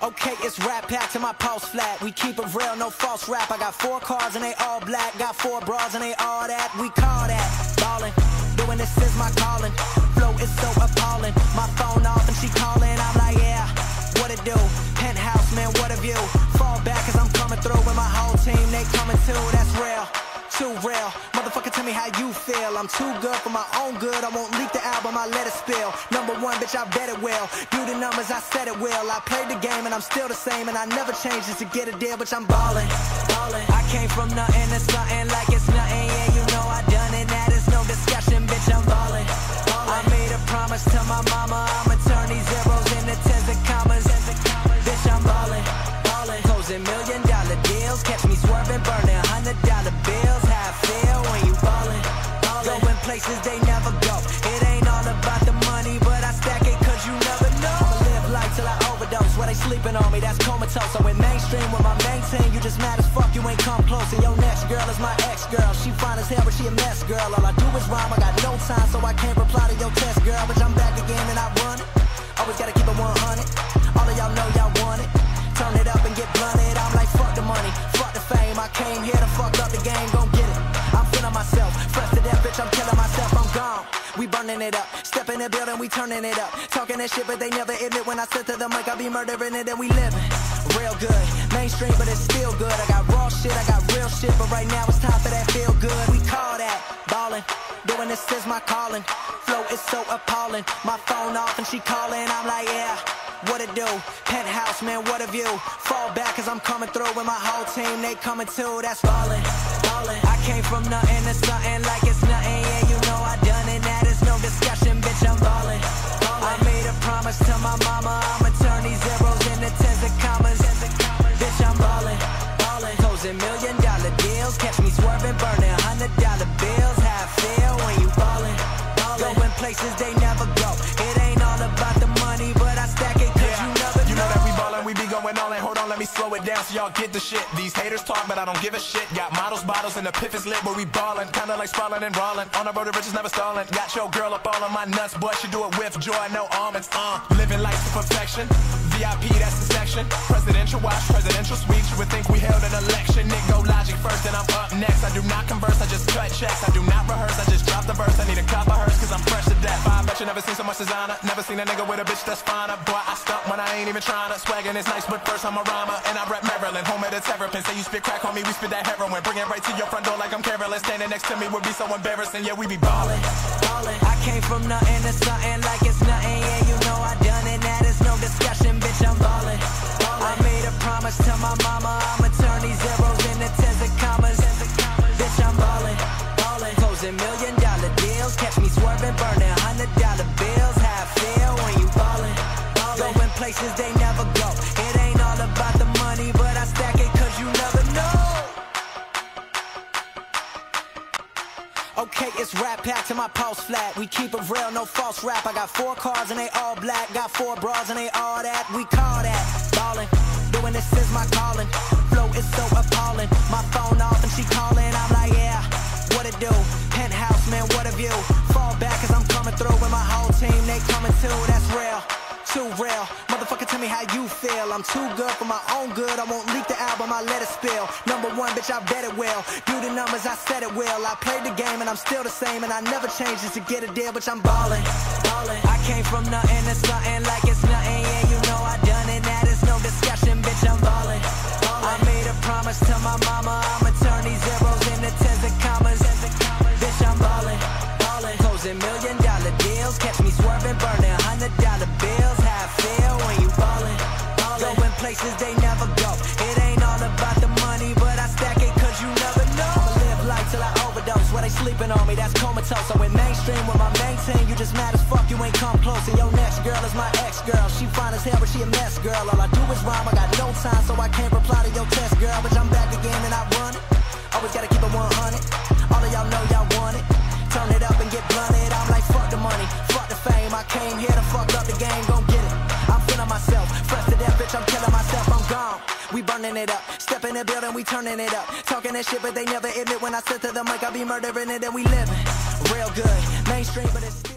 Okay, it's rap pack to my pulse flat. We keep it real, no false rap. I got 4 cars and they all black. Got 4 bras and they all that. We call that ballin'. Doing this is my calling. Flow is so appalling. My phone off and she calling. I'm like, yeah, what it do? Penthouse, man, what a view. Fall back cause I'm coming through with my whole team. They coming too, that's real. Too real. Motherfucker, tell me how you feel. I'm too good for my own good. I won't leak the album, I let it spill. #1, bitch, I bet it will. Do the numbers, I said it will. I played the game and I'm still the same. And I never changed it to get a deal, bitch, I'm ballin'. I came from nothing to something like it's nothing. Yeah, you know I done it, that is no discussion, bitch, I'm ballin'. I made a promise to my mama, I'ma turn these zeros into tens and commas. Bitch, I'm ballin'. Closing $1 million deals. Catch me swerving, burning $100 bills. How I feel when you ballin'. Going places they never go. It ain't all about the money, but I stack it cause you never know. I'ma live life till I overdose. Where they sleeping on me, that's comatose. So in mainstream with my main team, you just mad as fuck, you ain't come close. And your next girl is my ex-girl. She fine as hell, but she a mess, girl. All I do is rhyme, I got no time, so I can't reply to your test, girl. But I'm back again and I run it. Always gotta keep it 100. All of y'all know y'all want it. Turn it up and get blunted. I'm like, fuck the money, fuck the fame. I came here to fuck up the game, gon' get it. I'm feeling myself, fresh to death, bitch, I'm killing myself, I'm gone. We burning it up, step in the building, we turning it up. Talking that shit, but they never admit when I sit to the mic, I be murdering it and we living. Real good, mainstream, but it's still good. I got raw shit, I got real shit, but right now it's time for that feel good. We call that ballin', doing this is my calling. Flow is so appalling, my phone off and she calling. I'm like, yeah, what it do? Penthouse, man, what a view. Fall back cause I'm coming through with my whole team, they coming too, that's ballin'. I came from nothing to something like it's nothing. Yeah, you know I done it, that is no discussion, bitch, I'm ballin'. I made a promise to my mama, I'ma turn these zeros into tens and commas. Bitch, I'm ballin'. Closing $1 million deals. Catch me swerving, burning $100 bills. How I feel when you ballin'. Going places they never go. It ain't all about the money, but I stack it cause you never know. You know that we ballin', we be going all in. Hold on, let me slow it down so y'all get the shit. These haters talk, but I don't give a shit. Got models, bottles, and the piff is lit where we ballin'. Kinda like sprawling and rollin'. On the road to riches, never stallin'. Got your girl up all on my nuts, but she do it with joy, no almonds. Living life to perfection. VIP, that's the section. Presidential watch, presidential suite. You would think we held an election. Nick go logic first, and I'm up next. I do not converse, I just cut checks. I do not rehearse, I just drop the verse. I need a cup of hers, cause I'm fresh to death. I bet you never seen so much designer. Never seen a nigga with a bitch that's finer. Boy, I stunt when I ain't even tryna. Swaggin' is nice, but first I'm a rhymer. And I rap Maryland, home of the terrapin. Say you spit crack on me, we spit that heroin. Bring it right to your front door like I'm careless. Standing next to me would be so embarrassing. Yeah, we be ballin'. I came from nothing to something like it's nothing. Yeah, you know I done it, that is no discussion, bitch, I'm ballin'. I made a promise to my mama, I'ma turn these zeros into tens and commas. Bitch, I'm ballin'. Closing $1 million deals. Catch me swerving, burning $100 bills. How I feel when you ballin'. Going places they never go. It ain't all about the money, but I stack it cause you never know. Okay, it's rap pack to my pulse flat. We keep it real, no false rap. I got 4 cars and they all black. Got 4 bras and they all that. We call that ballin'. Doing this is my calling. Flow is so appalling. My phone off and she calling. I'm like, yeah, what it do? Penthouse, man, what a view. Fall back cause I'm coming through with my whole team. They coming too, that's real. Too real. Motherfucker, tell me how you feel. I'm too good for my own good. I won't leak the album, I let it spill. #1, bitch, I bet it will. Do the numbers, I said it will. I played the game and I'm still the same. And I never changed it to get a deal, bitch, I'm ballin'. I came from nothing to something like it's nothing. Yeah, you know I done it, that is no discussion, bitch, I'm ballin'. I made a promise to my mama, I'ma turn these zeros into tens and commas. Bitch, I'm ballin'. Closing $1 million deals. Catch me swerving, burning $100 bills. How I feel when you ballin'. Going places they never go. It ain't all about the money, but I stack it cause you never know. I'ma live life till I overdose. Where they sleeping on me, that's comatose. So in mainstream with my main team, you just mad as fuck, you ain't come close. And your next girl is my ex-girl. She fine as hell, but she a mess, girl. All I do is rhyme, I got no time, so I can't reply to your test, girl. But I'm back again and I run it. Always gotta keep it 100. All of y'all know y'all want it. Turn it up and get blunted. I'm like, fuck the money, fuck the fame. I came here to fuck up the game, gon' get it. I'm feeling myself, fresh to death, bitch, I'm killing myself, I'm gone. We burning it up, step in the building, we turning it up. Talking that shit, but they never admit when I sit to the mic, I be murdering it and we living. Real good, mainstream, but it's